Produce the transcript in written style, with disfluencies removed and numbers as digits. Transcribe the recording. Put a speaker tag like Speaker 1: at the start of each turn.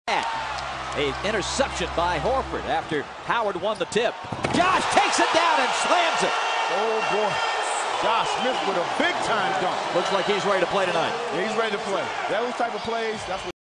Speaker 1: An interception by Horford after Howard won the tip. Josh takes it down and slams it.
Speaker 2: Oh, boy. Josh Smith with a big-time dunk.
Speaker 1: Looks like he's ready to play tonight.
Speaker 2: Yeah, he's ready to play. Those type of plays, that's what